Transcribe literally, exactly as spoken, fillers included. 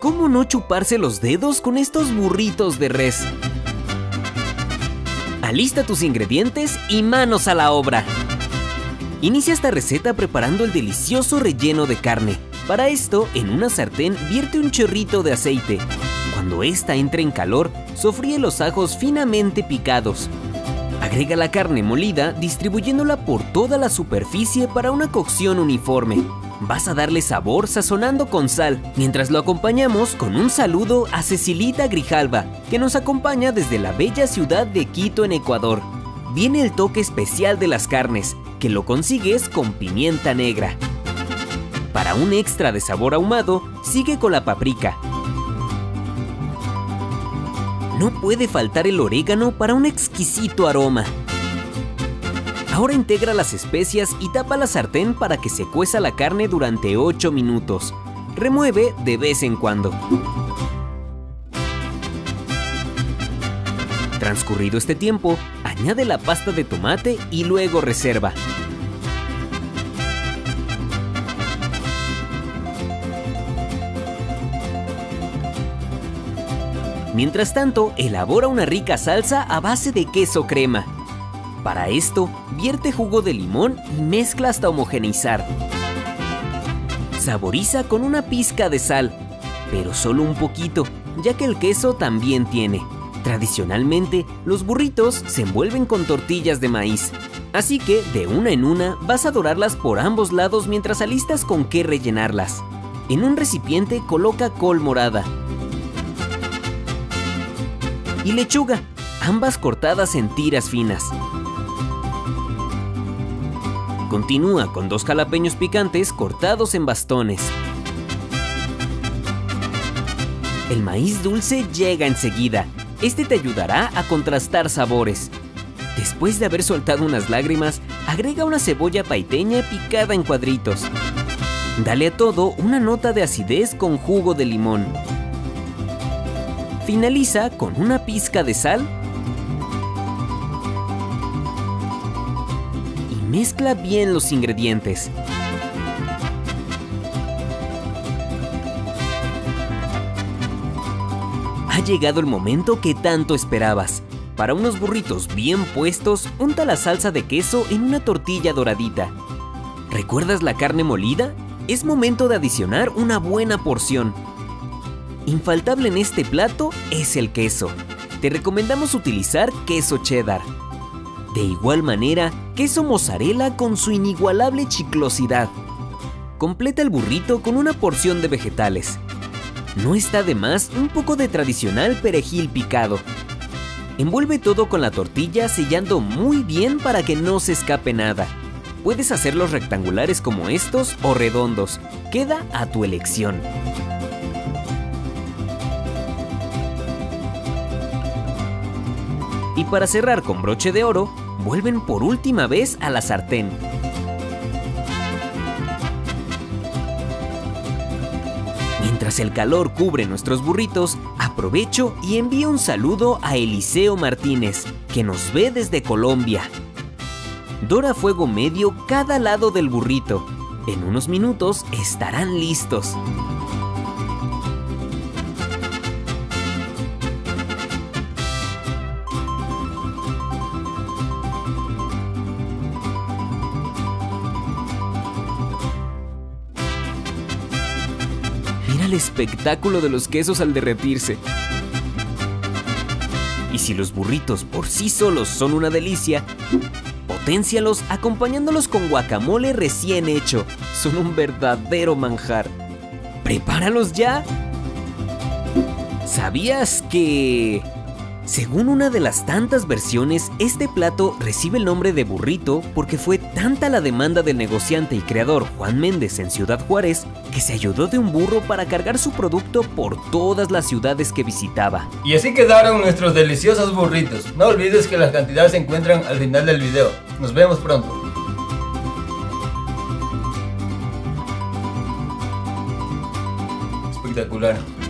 ¿Cómo no chuparse los dedos con estos burritos de res? Alista tus ingredientes y manos a la obra. Inicia esta receta preparando el delicioso relleno de carne. Para esto, en una sartén vierte un chorrito de aceite. Cuando ésta entre en calor, sofríe los ajos finamente picados. Agrega la carne molida, distribuyéndola por toda la superficie para una cocción uniforme. Vas a darle sabor sazonando con sal, mientras lo acompañamos con un saludo a Cecilita Grijalva, que nos acompaña desde la bella ciudad de Quito en Ecuador. Viene el toque especial de las carnes, que lo consigues con pimienta negra. Para un extra de sabor ahumado, sigue con la paprika. No puede faltar el orégano para un exquisito aroma. Ahora integra las especias y tapa la sartén para que se cueza la carne durante ocho minutos. Remueve de vez en cuando. Transcurrido este tiempo, añade la pasta de tomate y luego reserva. Mientras tanto, elabora una rica salsa a base de queso crema. Para esto, vierte jugo de limón y mezcla hasta homogeneizar. Saboriza con una pizca de sal, pero solo un poquito, ya que el queso también tiene. Tradicionalmente, los burritos se envuelven con tortillas de maíz, así que de una en una vas a dorarlas por ambos lados mientras alistas con qué rellenarlas. En un recipiente coloca col morada y lechuga, ambas cortadas en tiras finas. Continúa con dos jalapeños picantes cortados en bastones. El maíz dulce llega enseguida. Este te ayudará a contrastar sabores. Después de haber soltado unas lágrimas, agrega una cebolla paiteña picada en cuadritos. Dale a todo una nota de acidez con jugo de limón. Finaliza con una pizca de sal y mezcla bien los ingredientes. Ha llegado el momento que tanto esperabas. Para unos burritos bien puestos, unta la salsa de queso en una tortilla doradita. ¿Recuerdas la carne molida? Es momento de adicionar una buena porción. Infaltable en este plato es el queso. Te recomendamos utilizar queso cheddar. De igual manera, queso mozzarella con su inigualable chiclosidad. Completa el burrito con una porción de vegetales. No está de más un poco de tradicional perejil picado. Envuelve todo con la tortilla sellando muy bien para que no se escape nada. Puedes hacerlos rectangulares como estos o redondos. Queda a tu elección. Y para cerrar con broche de oro, vuelven por última vez a la sartén. Mientras el calor cubre nuestros burritos, aprovecho y envío un saludo a Eliseo Martínez, que nos ve desde Colombia. Dora a fuego medio cada lado del burrito. En unos minutos estarán listos. Mira el espectáculo de los quesos al derretirse. Y si los burritos por sí solos son una delicia, potencialos acompañándolos con guacamole recién hecho. Son un verdadero manjar. ¡Prepáralos ya! ¿Sabías que...? Según una de las tantas versiones, este plato recibe el nombre de burrito porque fue tanta la demanda del negociante y creador Juan Méndez en Ciudad Juárez que se ayudó de un burro para cargar su producto por todas las ciudades que visitaba. Y así quedaron nuestros deliciosos burritos. No olvides que las cantidades se encuentran al final del video. Nos vemos pronto. Espectacular.